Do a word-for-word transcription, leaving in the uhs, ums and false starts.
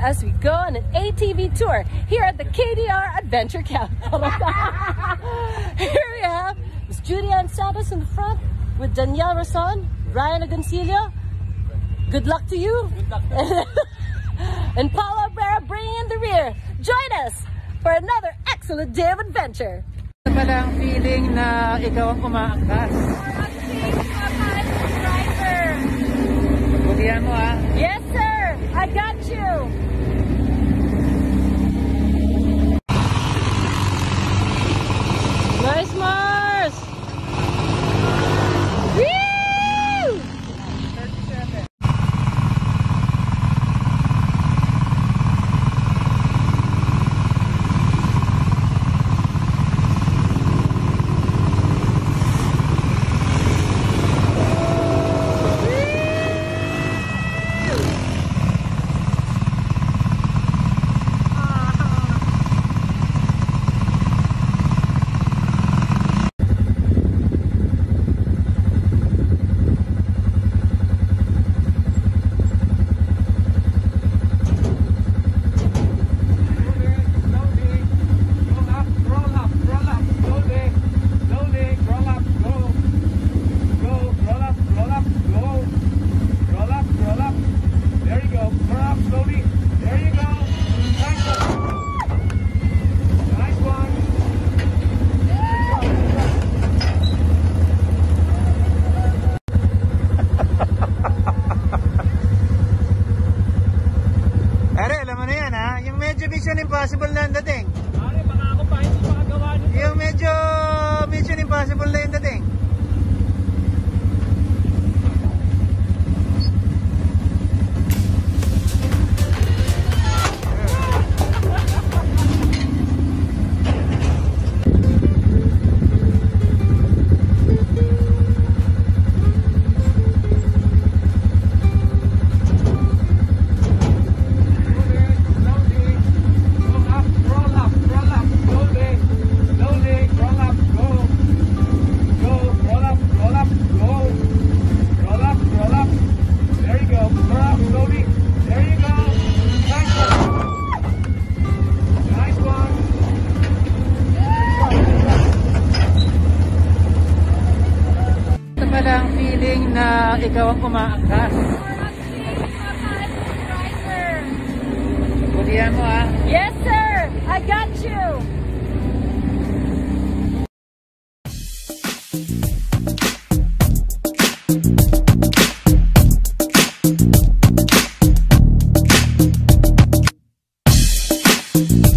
as we go on an A T V tour here at the K D R Adventure Camp. Here we have Miss Judy and Santos in the front with Danielle Rason, Ryan Agoncillo. Good luck to you. Good luck. And Paula Abrera bringing in the rear. Join us for another excellent day of adventure. Ano ba lang feeling na ikaw ang umaangkas? Butihan mo ha? Yes sir, I got you. Nice Mars! Woo! thirty-seven. Mission Impossible na ang dating. Pare, baka ako pa hindi makagawa nito. Yung medyo Mission Impossible na yung dating. Ang feeling na ikaw ang umaangkas. Butihan mo ha? Yes sir, I got you.